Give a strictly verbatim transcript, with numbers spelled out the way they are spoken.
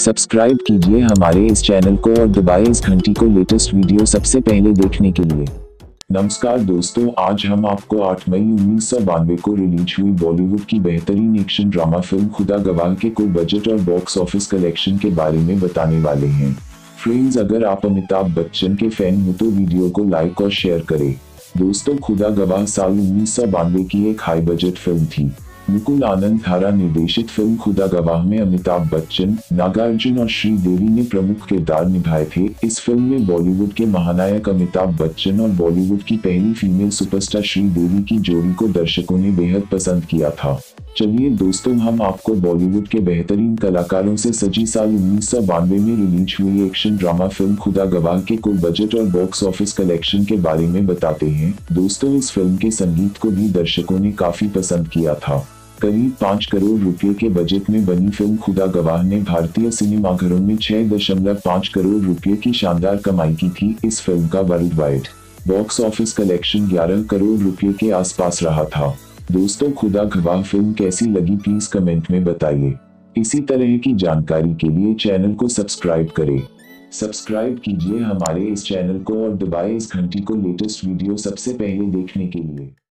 Subscribe कीजिए हमारे इस चैनल को और दबाएं इस घंटी को लेटेस्ट वीडियो सबसे पहले देखने के लिए। नमस्कार दोस्तों, आज हम आपको आठ मई उन्नीस सौ बानवे को रिलीज हुई बॉलीवुड की बेहतरीन एक्शन ड्रामा फिल्म खुदा गवाह के कुल बजट और बॉक्स ऑफिस कलेक्शन के बारे में बताने वाले हैं। फ्रेंड्स, अगर आप अमिताभ बच्चन के फैन हो तो वीडियो को लाइक और शेयर करें। दोस्तों, खुदा गवाह साल उन्नीस सौ बानवे की एक हाई बजट फिल्म थी। मुकुल आनंद धारा निर्देशित फिल्म खुदा गवाह में अमिताभ बच्चन, नागार्जुन और श्रीदेवी ने प्रमुख किरदार निभाए थे। इस फिल्म में बॉलीवुड के महानायक अमिताभ बच्चन और बॉलीवुड की पहली फीमेल सुपरस्टार श्रीदेवी की जोड़ी को दर्शकों ने बेहद पसंद किया था। चलिए दोस्तों, हम आपको बॉलीवुड के बेहतरीन कलाकारों से सजी साल उन्नीस सौ बानवे में रिलीज हुई एक्शन ड्रामा फिल्म खुदा गवाह के कुल बजट और बॉक्स ऑफिस कलेक्शन के बारे में बताते हैं। दोस्तों, इस फिल्म के संगीत को भी दर्शकों ने काफी पसंद किया था। करीब पाँच करोड़ रुपए के बजट में बनी फिल्म खुदा गवाह ने भारतीय सिनेमाघरों में छह दशमलव पाँच करोड़ रुपए की शानदार कमाई की थी। इस फिल्म का world wide box office collection ग्यारह करोड़ रुपए के आसपास रहा था। दोस्तों, खुदा गवाह फिल्म कैसी लगी प्लीज कमेंट में बताइए। इसी तरह की जानकारी के लिए चैनल को सब्सक्राइब करें। सब्सक्राइब कीजिए हमारे इस चैनल को और दबाएं इस घंटी को लेटेस्ट वीडियो सबसे पहले देखने के लिए।